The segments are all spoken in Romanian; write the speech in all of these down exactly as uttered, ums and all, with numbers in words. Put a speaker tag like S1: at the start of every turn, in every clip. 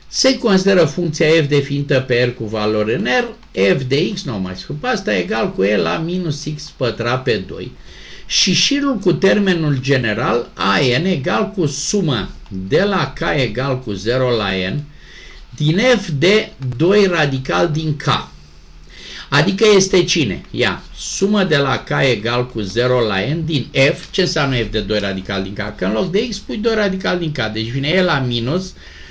S1: Se consideră funcția f definită pe R cu valori în R, f de x, nu mai scup asta, egal cu e la minus x pătrat pe doi. Și șirul cu termenul general a n egal cu suma de la k egal cu zero la n din f de doi radical din k. Adică este cine? Ia, sumă de la k egal cu zero la n din f. Ce înseamnă f de doi radical din k? Că în loc de x pui doi radical din k. Deci vine e la minus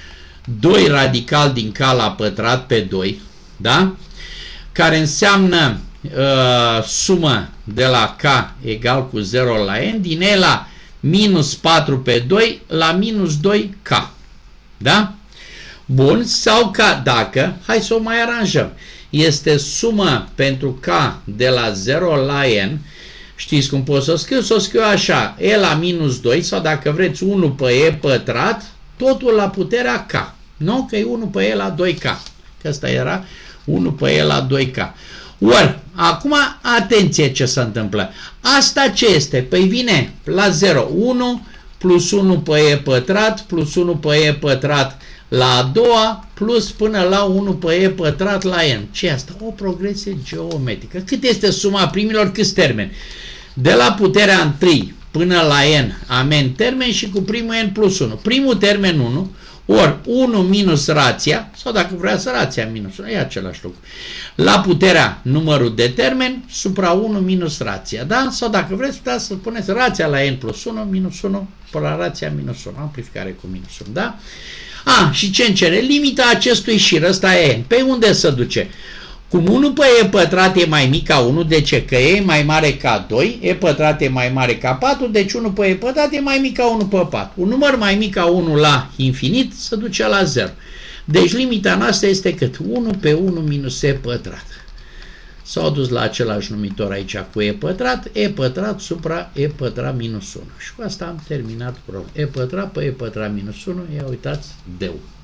S1: doi radical din k la pătrat pe doi, da? Care înseamnă uh, sumă de la k egal cu zero la n din e la minus patru pe doi la minus doi k. Da? Bun, sau ca dacă, hai să o mai aranjăm, este suma pentru k de la zero la n, știți cum pot să o scriu? Să o scriu așa, e la minus doi, sau dacă vreți unu pe e pătrat, totul la puterea k. Nu? Că e unu pe e la doi k. Că asta era unu pe e la doi k. Ori, acum, atenție ce se întâmplă. Asta ce este? Păi vine la zero, unu plus unu pe e pătrat plus unu pe e pătrat la a doua plus până la unu pe e pătrat la n. Ce asta? O progresie geometrică. Cât este suma primilor? Câți termeni? De la puterea întâi până la n am n termeni și cu primul n plus unu. Primul termen unu, ori unu minus rația, sau dacă vrea să rația minus unu, e același lucru. La puterea numărul de termeni supra unu minus rația, da? Sau dacă vreți, puteți să puneți rația la n plus unu, minus unu, pe la rația minus unu, amplificare cu minus unu, da? A, și ce îmi cere? Limita acestui șir, ăsta e n. Pe unde se duce? Cum unu pe e pătrat e mai mic ca unu, de ce? Că e mai mare ca doi, e pătrat e mai mare ca patru, deci unu pe e pătrat e mai mic ca unu pe patru. Un număr mai mic ca unu la infinit se duce la zero. Deci limita noastră este cât? unu pe unu minus e pătrat. S-au dus la același numitor aici cu e pătrat, e pătrat supra e pătrat minus unu. Și cu asta am terminat problema. E pătrat pe e pătrat minus unu, ia uitați, deu.